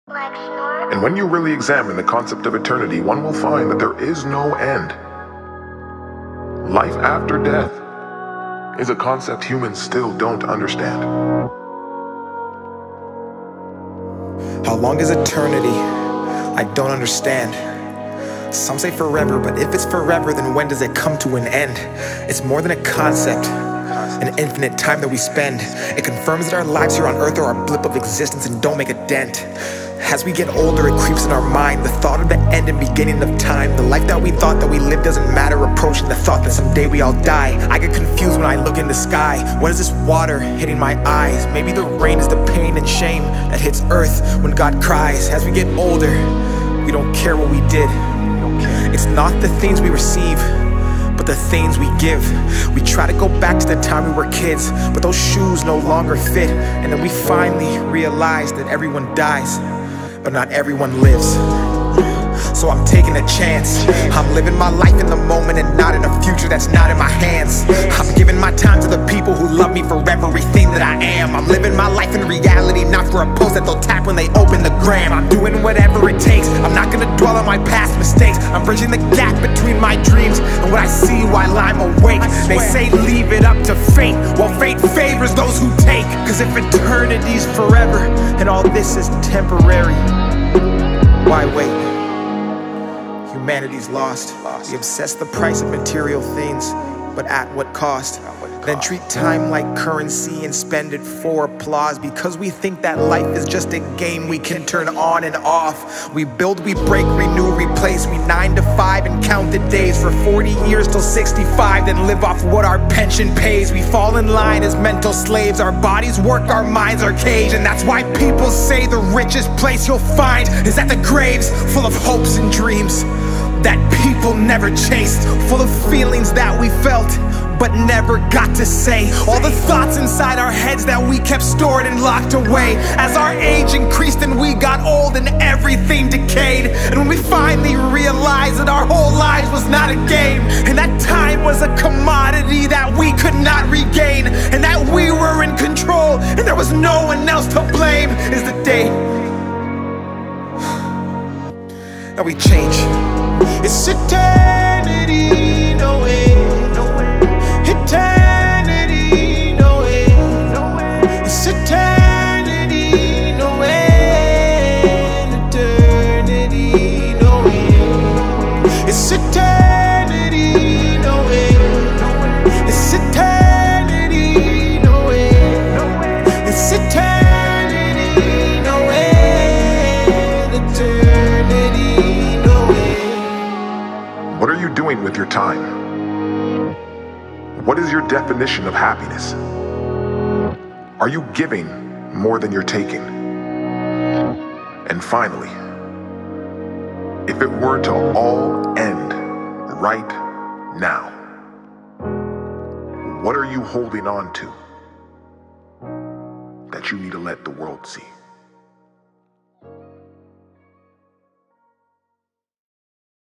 And when you really examine the concept of eternity, one will find that there is no end. Life after death is a concept humans still don't understand. How long is eternity? I don't understand. Some say forever, but if it's forever, then when does it come to an end? It's more than a concept, an infinite time that we spend. It confirms that our lives here on earth are a blip of existence and don't make a dent. As we get older, it creeps in our mind, the thought of the end and beginning of time. The life that we thought that we lived doesn't matter, approaching the thought that someday we all die. I get confused when I look in the sky. What is this water hitting my eyes? Maybe the rain is the pain and shame that hits earth when God cries. As we get older, we don't care what we did. It's not the things we receive, but the things we give. We try to go back to the time we were kids, but those shoes no longer fit. And then we finally realize that everyone dies, but not everyone lives. So I'm taking a chance. I'm living my life in the moment and not in a future that's not in my hands. I'm giving my time to the people who love me for everything that I am. I'm living my life in reality, not for a post that they'll tap when they open the gram. I'm doing whatever it takes. I'm not gonna dwell on my past mistakes. I'm bridging the gap between my dreams and what I see while I'm awake. They say leave it up to fate. Well, fate favors those who take. Cause if eternity's forever and all this is temporary, why wait? Humanity's lost. We obsess the price of material things, but at what cost? Then treat time like currency and spend it for applause, because we think that life is just a game we can turn on and off. We build, we break, renew, replace. We 9 to 5 and count the days for 40 years till 65, then live off what our pension pays. We fall in line as mental slaves. Our bodies work, our minds are caged. And that's why people say the richest place you'll find is at the graves, full of hopes and dreams that people never chased, full of feelings that we felt but never got to say. All the thoughts inside our heads that we kept stored and locked away. As our age increased and we got old and everything decayed, and when we finally realized that our whole lives was not a game, and that time was a commodity that we could not regain, and that we were in control and there was no one else to blame, is the day that we change. It's eternity, no way, no way. Eternity, no way, no way. It's eternity, no way. Eternity, no way. It's eternity, no way, no way. It's eternity, no way, no way. It's eternity, no way. Eternity, no way. What are you doing with your time? What is your definition of happiness? Are you giving more than you're taking? And finally, if it were to all end right now, what are you holding on to that you need to let the world see?